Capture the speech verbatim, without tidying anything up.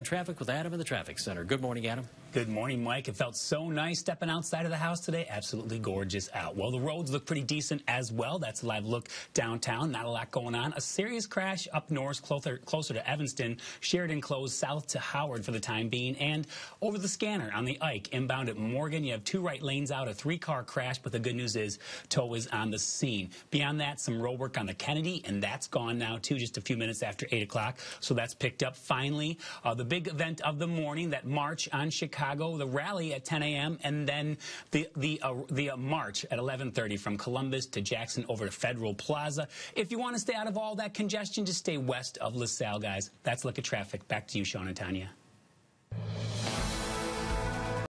Traffic with Adam in the Traffic Center. Good morning, Adam. Good morning, Mike. It felt so nice stepping outside of the house today. Absolutely gorgeous out. Well, the roads look pretty decent as well. That's a live look downtown. Not a lot going on. A serious crash up north, closer, closer to Evanston. Sheridan closed south to Howard for the time being. And over the scanner on the Ike, inbound at Morgan, you have two right lanes out, a three-car crash. But the good news is tow is on the scene. Beyond that, some road work on the Kennedy, and that's gone now, too, just a few minutes after eight o'clock. So that's picked up finally. Uh, the big event of the morning, that march on Chicago, the rally at ten A M, and then the the uh, the uh, march at eleven thirty from Columbus to Jackson over to Federal Plaza. If you want to stay out of all that congestion, just stay west of LaSalle, guys. That's a look at traffic. Back to you, Sean and Tanya.